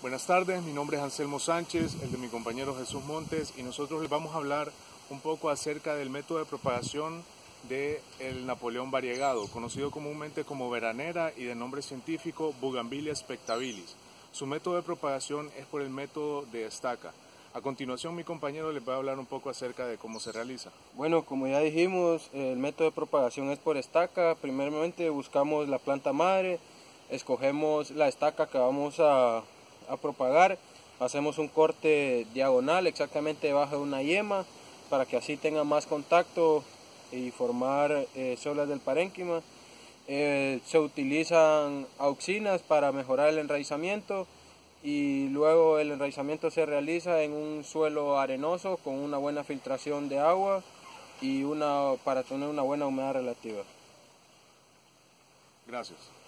Buenas tardes, mi nombre es Anselmo Sánchez, el de mi compañero Jesús Montes, y nosotros les vamos a hablar un poco acerca del método de propagación del Napoleón variegado, conocido comúnmente como veranera y de nombre científico Bugambilia spectabilis. Su método de propagación es por el método de estaca. A continuación, mi compañero les va a hablar un poco acerca de cómo se realiza. Bueno, como ya dijimos, el método de propagación es por estaca. Primeramente buscamos la planta madre, escogemos la estaca que vamos a propagar, hacemos un corte diagonal exactamente debajo de una yema para que así tenga más contacto y formar células del parénquima. Se utilizan auxinas para mejorar el enraizamiento y luego el enraizamiento se realiza en un suelo arenoso con una buena filtración de agua y para tener una buena humedad relativa. Gracias.